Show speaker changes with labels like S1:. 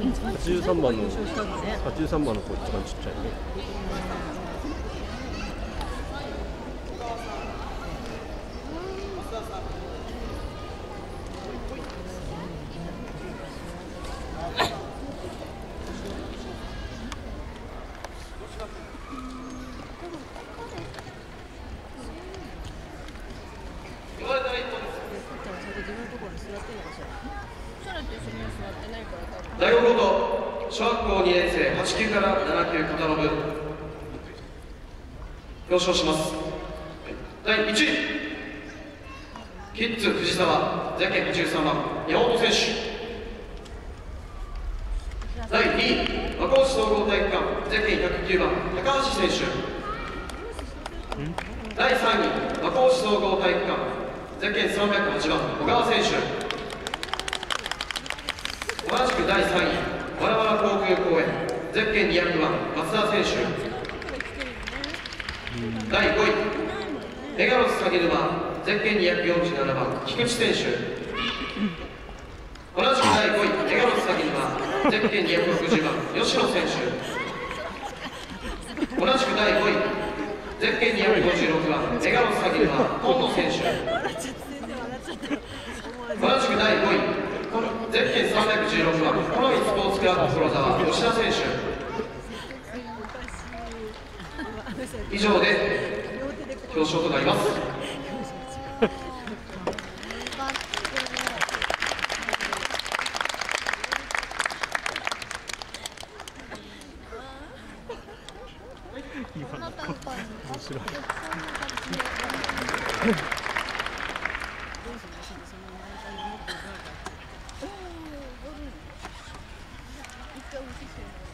S1: 83番の子一番ちっちゃいね。
S2: 第5コート、小学校2年生、8級から7級片の部、表彰します。第1位、キッズ藤沢、ゼッケン13番、山本選手。第2位、和光市総合体育館、ゼッケン109番、高橋選手。第3位、和光市総合体育館、ゼッケン308番、小川選手。同じく第3位、わらわら航空公園、ゼッケン200番、松田選手。第5位、メガロス鷺沼、ゼッケン247番、菊池選手。同じく第5位、メガロス鷺沼、ゼッケン260番、吉野選手。同じく第5位、ゼッケン256番、メガロス鷺沼、河野選手。同じく第5位、ゼッケン316番、コロミスポーツクラブ黒沢、吉田選手。以上で表彰となります。
S1: 面白い。
S3: 一回落ちてる。